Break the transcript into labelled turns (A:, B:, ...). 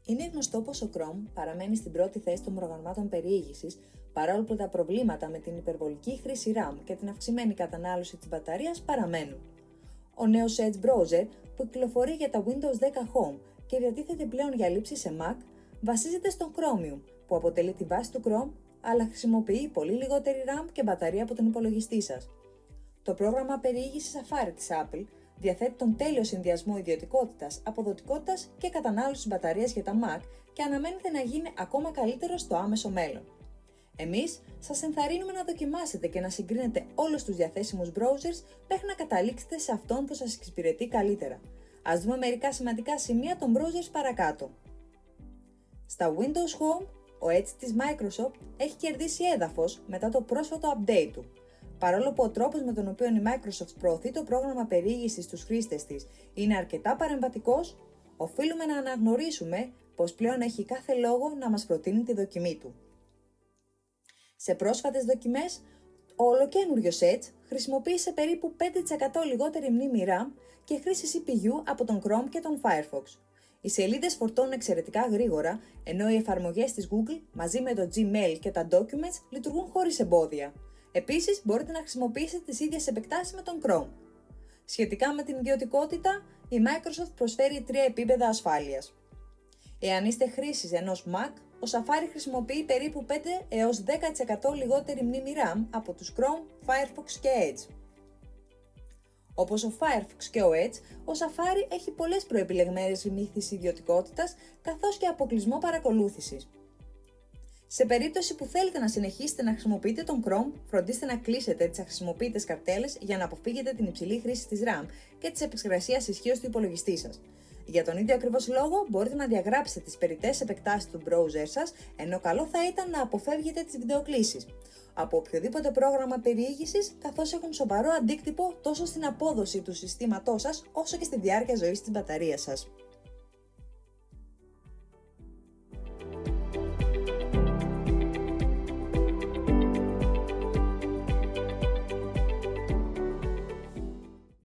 A: Είναι γνωστό πως ο Chrome παραμένει στην πρώτη θέση των προγραμμάτων περιήγησης, παρόλο που τα προβλήματα με την υπερβολική χρήση RAM και την αυξημένη κατανάλωση της μπαταρίας παραμένουν. Ο νέος Edge Browser, που κυκλοφορεί για τα Windows 10 Home και διατίθεται πλέον για λήψη σε Mac, βασίζεται στον Chromium, που αποτελεί τη βάση του Chrome, αλλά χρησιμοποιεί πολύ λιγότερη RAM και μπαταρία από τον υπολογιστή σας. Το πρόγραμμα περιήγησης Safari της Apple διαθέτει τον τέλειο συνδυασμό ιδιωτικότητας, αποδοτικότητας και κατανάλωσης μπαταρίας για τα Mac και αναμένεται να γίνει ακόμα καλύτερο στο άμεσο μέλλον. Εμείς σας ενθαρρύνουμε να δοκιμάσετε και να συγκρίνετε όλους τους διαθέσιμους browsers μέχρι να καταλήξετε σε αυτόν που σας εξυπηρετεί καλύτερα. Ας δούμε μερικά σημαντικά σημεία των browsers παρακάτω. Στα Windows Home, ο Edge της Microsoft έχει κερδίσει έδαφος μετά το πρόσφατο update του. Παρόλο που ο τρόπος με τον οποίο η Microsoft προωθεί το πρόγραμμα περιήγησης στους χρήστες της είναι αρκετά παρεμβατικός, οφείλουμε να αναγνωρίσουμε πως πλέον έχει κάθε λόγο να μας προτείνει τη δοκιμή του. Σε πρόσφατες δοκιμές, ο ολοκαίνουργιος Edge χρησιμοποίησε περίπου 5% λιγότερη μνήμη RAM και χρήση CPU από τον Chrome και τον Firefox. Οι σελίδες φορτώνουν εξαιρετικά γρήγορα, ενώ οι εφαρμογές της Google μαζί με το Gmail και τα Documents λειτουργούν χωρίς εμπόδια. Επίσης, μπορείτε να χρησιμοποιήσετε τις ίδιες επεκτάσεις με τον Chrome. Σχετικά με την ιδιωτικότητα, η Microsoft προσφέρει 3 επίπεδα ασφάλειας. Εάν είστε χρήστης ενός Mac, ο Safari χρησιμοποιεί περίπου 5 έως 10% λιγότερη μνήμη RAM από τους Chrome, Firefox και Edge. Όπως ο Firefox και ο Edge, ο Safari έχει πολλές προεπιλεγμένες ρυθμίσεις ιδιωτικότητας καθώς και αποκλεισμό παρακολούθησης. Σε περίπτωση που θέλετε να συνεχίσετε να χρησιμοποιείτε τον Chrome, φροντίστε να κλείσετε τις αχρησιμοποιητές καρτέλες για να αποφύγετε την υψηλή χρήση της RAM και της επεξεργασίας ισχύως του υπολογιστή σας. Για τον ίδιο ακριβώς λόγο, μπορείτε να διαγράψετε τις περιττές επεκτάσεις του browser σας, ενώ καλό θα ήταν να αποφεύγετε τις βιντεοκλήσεις από οποιοδήποτε πρόγραμμα περιήγησης, καθώς έχουν σοβαρό αντίκτυπο τόσο στην απόδοση του συστήματός σας, όσο και στη διάρκεια ζωής της μπαταρίας σας.